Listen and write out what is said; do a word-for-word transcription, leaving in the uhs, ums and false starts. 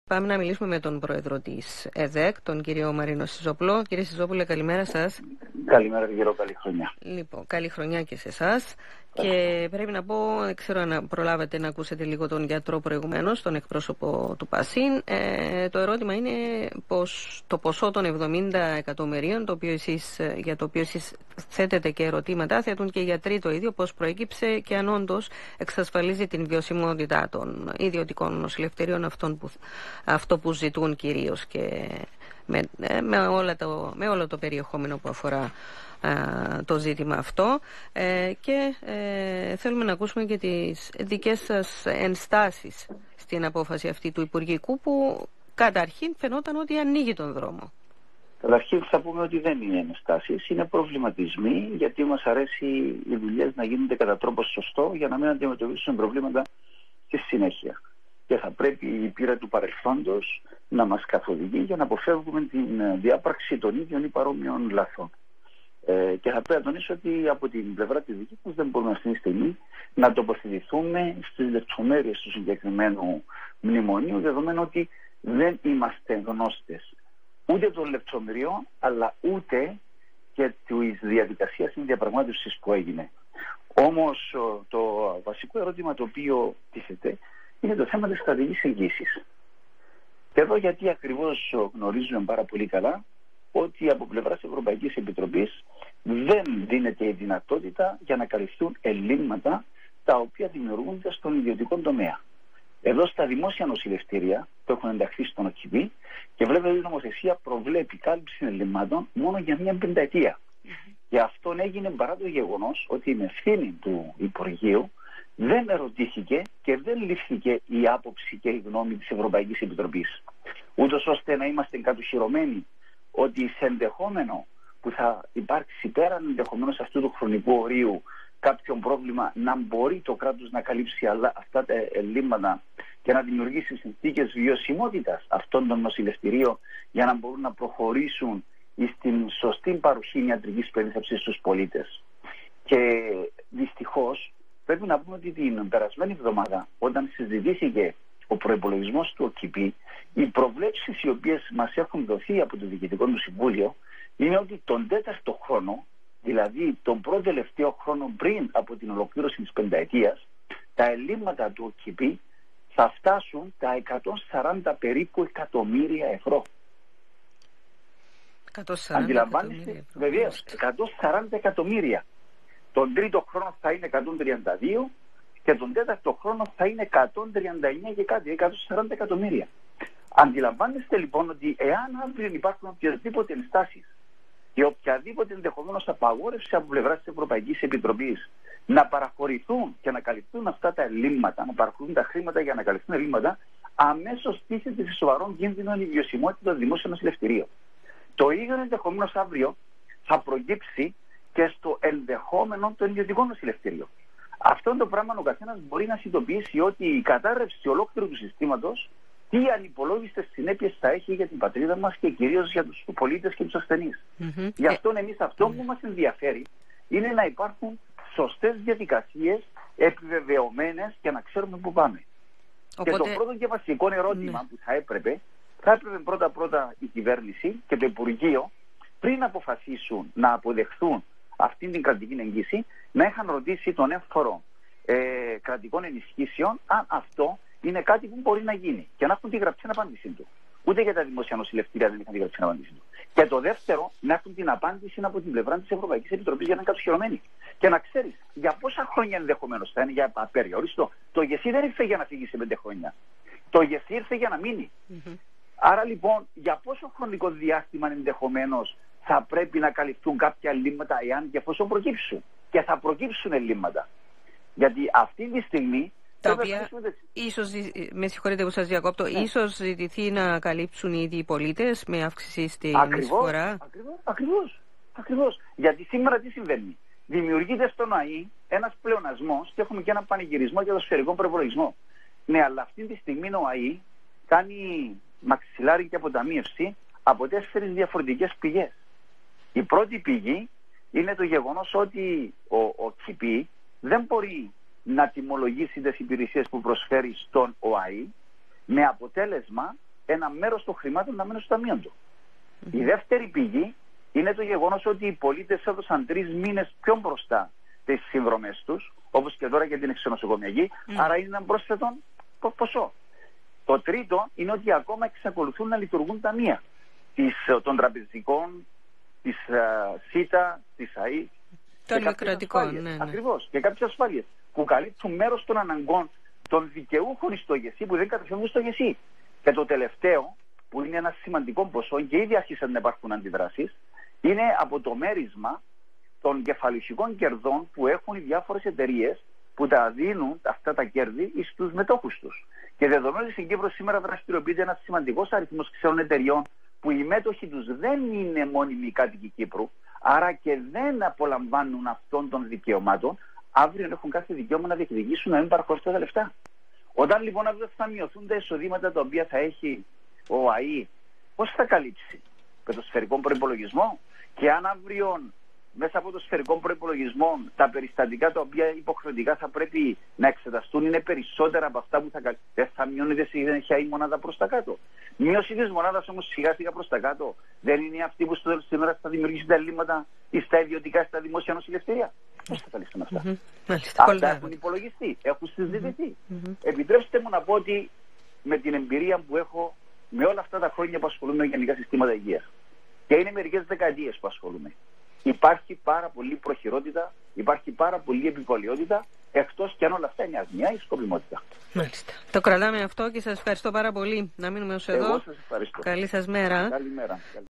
Πάμε να μιλήσουμε με τον πρόεδρο της ΕΔΕΚ, τον κύριο Μαρίνο Σιζόπουλο. Κύριε Σιζόπουλε, καλημέρα σας. Καλημέρα, κύριο, καλή χρονιά. Λοιπόν, καλή χρονιά και σε εσάς. Και πρέπει να πω, δεν ξέρω αν προλάβετε να ακούσετε λίγο τον γιατρό προηγουμένως, τον εκπρόσωπο του ΠΑΣΥΝ. Ε, το ερώτημα είναι πως το ποσό των εβδομήντα εκατομμυρίων, το οποίο εσείς, για το οποίο εσείς θέτετε και ερωτήματα, θέτουν και οι γιατροί το ίδιο, πώς προέκυψε και αν όντως εξασφαλίζει την βιωσιμότητα των ιδιωτικών νοσηλευτηρίων, αυτών που, αυτό που ζητούν κυρίως και με, με, όλα το, με όλο το περιεχόμενο που αφορά το ζήτημα αυτό, ε, και ε, θέλουμε να ακούσουμε και τις δικές σας ενστάσεις στην απόφαση αυτή του Υπουργικού, που καταρχήν φαινόταν ότι ανοίγει τον δρόμο. Καταρχήν θα πούμε ότι δεν είναι ενστάσεις, είναι προβληματισμοί, γιατί μας αρέσει οι δουλειές να γίνονται κατά τρόπο σωστό για να μην αντιμετωπίσουν προβλήματα στη συνέχεια. Και θα πρέπει η πείρα του παρελθόντος να μας καθοδηγεί για να αποφεύγουμε την διάπραξη των ίδιων ή παρόμοιων λαθών. Ε, και θα πρέπει να τονίσω ότι από την πλευρά της δικής μας δεν μπορούμε αυτή τη στιγμή να τοποθετηθούμε στις λεπτομέρειες του συγκεκριμένου μνημονίου, δεδομένου ότι δεν είμαστε γνώστες ούτε των λεπτομεριών, αλλά ούτε και της διαδικασίας της διαπραγμάτευσης που έγινε. Όμως το βασικό ερώτημα το οποίο τίθεται είναι το θέμα της στρατηγικής εγγύησης. Και εδώ γιατί ακριβώς γνωρίζουμε πάρα πολύ καλά ότι από πλευράς Ευρωπαϊκής Επιτροπής δεν δίνεται η δυνατότητα για να καλυφθούν ελλείμματα τα οποία δημιουργούνται στον ιδιωτικό τομέα. Εδώ στα δημόσια νοσηλευτήρια που έχουν ενταχθεί στον ΟΚΙΠΗ, και βλέπετε ότι η νομοθεσία προβλέπει κάλυψη ελλείμματων μόνο για μια πενταετία. Mm-hmm. Και αυτό έγινε παρά το γεγονός ότι με ευθύνη του Υπουργείου δεν ερωτήθηκε και δεν λήφθηκε η άποψη και η γνώμη της Ευρωπαϊκής Επιτροπής. Ούτως ώστε να είμαστε κατοχυρωμένοι ότι σε ενδεχόμενο που θα υπάρξει πέραν ενδεχομένως αυτού του χρονικού ορίου κάποιο πρόβλημα, να μπορεί το κράτος να καλύψει αλλά αυτά τα ελλείμματα και να δημιουργήσει συνθήκες βιωσιμότητας αυτών των νοσηλευτηρίων για να μπορούν να προχωρήσουν στην σωστή παροχή ιατρικής περίθαλψης στους πολίτες. Και δυστυχώς πρέπει να πούμε ότι την περασμένη εβδομάδα, όταν συζητήθηκε ο προϋπολογισμός του ΟΚΙΠΗ, οι προβλέψεις οι οποίες μας έχουν δοθεί από το Διοικητικό του Συμβούλιο είναι ότι τον τέταρτο χρόνο, δηλαδή τον πρώτο τελευταίο χρόνο πριν από την ολοκλήρωση της πενταετίας, τα ελλείμματα του ΟΚΙΠΗ θα φτάσουν τα εκατόν σαράντα περίπου εκατομμύρια ευρώ. εκατόν σαράντα Αντιλαμβάνεστε, βεβαίως, εκατόν σαράντα εκατομμύρια. Τον τρίτο χρόνο θα είναι εκατόν τριάντα δύο και τον τέταρτο χρόνο θα είναι εκατόν τριάντα εννέα και κάτι, εκατόν σαράντα εκατομμύρια. Αντιλαμβάνεστε λοιπόν ότι εάν αύριο υπάρχουν οποιασδήποτε ενστάσεις και οποιαδήποτε ενδεχομένως απαγόρευση από πλευρά της Ευρωπαϊκής Επιτροπής να παραχωρηθούν και να καλυφθούν αυτά τα ελλείμματα, να παραχωρηθούν τα χρήματα για να καλυφθούν ελλείμματα, αμέσως τίθεται σε σοβαρόν κίνδυνο η βιωσιμότητα των δημόσιων νοσηλευτηρίων. Το ίδιο ενδεχομένως αύριο θα προκύψει και στο ενδεχόμενο των ιδιωτικών νοσηλευτηρίων. Αυτό το πράγμα ο καθένας μπορεί να συνειδητοποιήσει ότι η κατάρρευση ολόκληρου του συστήματος τι ανυπολόγιστες συνέπειες θα έχει για την πατρίδα μας και κυρίως για τους πολίτες και τους ασθενείς. Mm-hmm. Γι' αυτό εμείς αυτό που μας ενδιαφέρει είναι να υπάρχουν σωστές διαδικασίες επιβεβαιωμένες και να ξέρουμε πού πάμε. Οπότε... Και το πρώτο και βασικό ερώτημα mm. που θα έπρεπε, θα έπρεπε πρώτα-πρώτα η κυβέρνηση και το Υπουργείο, πριν αποφασίσουν να αποδεχθούν αυτή την κρατική εγγύηση, να είχαν ρωτήσει τον έμφορο ε, κρατικών ενισχύσεων αν αυτό είναι κάτι που μπορεί να γίνει και να έχουν τη γραψή απάντησή του. Ούτε για τα δημόσια νοσηλευτήρια δεν είχαν τη γραψή απάντησή του. Και το δεύτερο, να έχουν την απάντηση από την πλευρά της Ευρωπαϊκής Επιτροπής για να είναι κατοχυρωμένοι. Και να ξέρεις για πόσα χρόνια ενδεχομένως θα είναι για απεριόριστο. Το ΓΕΣΥ δεν ήρθε για να φύγει σε πέντε χρόνια. Το ΓΕΣΥ ήρθε για να μείνει. Mm-hmm. Άρα λοιπόν, για πόσο χρονικό διάστημα ενδεχομένως θα πρέπει να καλυφθούν κάποια ελλείμματα, εάν και εφόσον προκύψουν. Και θα προκύψουν ελλείμματα. Γιατί αυτή τη στιγμή. Τα οποία ίσως, με συγχωρείτε που σας διακόπτω, ναι. ίσως ζητηθεί να καλύψουν οι ίδιοι οι πολίτες με αύξηση στην εισφορά. Ακριβώς, ακριβώς, ακριβώς. Γιατί σήμερα τι συμβαίνει. Δημιουργείται στον ΑΗ ένας πλεονασμός και έχουμε και έναν πανηγυρισμό για το σφαιρικό προπολογισμό. Ναι, αλλά αυτή τη στιγμή ο ΑΗ κάνει μαξιλάρι και αποταμίευση από τέσσερις διαφορετικές πηγές. Η πρώτη πηγή είναι το γεγονός ότι ο, ο ΚΙΠΗ δεν μπορεί να τιμολογήσει τις υπηρεσίες που προσφέρει στον ΟΑΗ, με αποτέλεσμα ένα μέρος των χρημάτων να μένουν στο ταμείο του. Mm-hmm. Η δεύτερη πηγή είναι το γεγονός ότι οι πολίτες έδωσαν τρεις μήνες πιο μπροστά τις συνδρομές τους, όπως και τώρα για την εξονοσοκομιακή, mm. άρα είναι ένα πρόσθετο ποσό. Το τρίτο είναι ότι ακόμα εξακολουθούν να λειτουργούν ταμεία της, των τραπεζικών, της uh, ΣΥΤΑ, της ΑΗ. Των μικροτικών, ναι, ναι. Ακριβώς. Και κάποιες ασφάλειες που καλύπτουν μέρος των αναγκών των δικαιούχων στο ΓΕΣΥ που δεν καταφεύγουν στο ΓΕΣΥ. Και το τελευταίο, που είναι ένα σημαντικό ποσό και ήδη άρχισαν να υπάρχουν αντιδράσεις, είναι από το μέρισμα των κεφαλαιακών κερδών που έχουν οι διάφορες εταιρείες που τα δίνουν αυτά τα κέρδη στους μετόχους τους. Και δεδομένου ότι στην Κύπρο σήμερα δραστηριοποιείται ένας σημαντικός αριθμός ξένων εταιρεών που οι μέτοχοι τους δεν είναι μόνιμοι κάτοικοι Κύπρου, άρα και δεν απολαμβάνουν αυτών των δικαιωμάτων, αύριο έχουν κάθε δικαίωμα να διεκδικήσουν να μην παραχωρήσουν τα λεφτά. Όταν λοιπόν αύριο θα μειωθούν τα εισοδήματα τα οποία θα έχει ο ΑΗ, πώς θα καλύψει? Με το σφαιρικό προϋπολογισμό? Και αν αύριο μέσα από το σφαιρικό προϋπολογισμό τα περιστατικά τα οποία υποχρεωτικά θα πρέπει να εξεταστούν είναι περισσότερα από αυτά που θα καλύψουν, δεν θα μειώνεται συνέχεια η μονάδα προς τα κάτω. Μείωση της μονάδας όμως σιγά σιγά προς τα κάτω δεν είναι αυτή που στο τέλος της ημέρας θα δημιουργήσει τα ελλείμματα ή στα ιδιωτικά, στα δημόσια νοσηλευτήρια? Πώς θα καλύψουν αυτά? Mm-hmm. Αυτά έχουν υπολογιστεί, έχουν συζητηθεί. Mm-hmm. Επιτρέψτε μου να πω ότι με την εμπειρία που έχω με όλα αυτά τα χρόνια που ασχολούμαι με γενικά συστήματα υγείας, και είναι μερικές δεκαετίες που ασχολούμαι, υπάρχει πάρα πολύ προχειρότητα, υπάρχει πάρα πολύ επιβολιότητα, εκτός κι αν όλα αυτά είναι αγνιά ή σκοπιμότητα. Μάλιστα. Το κρατάμε αυτό και σας ευχαριστώ πάρα πολύ. Να μείνουμε ως εδώ. Εγώ σας ευχαριστώ. Καλή σας μέρα. Καλημέρα.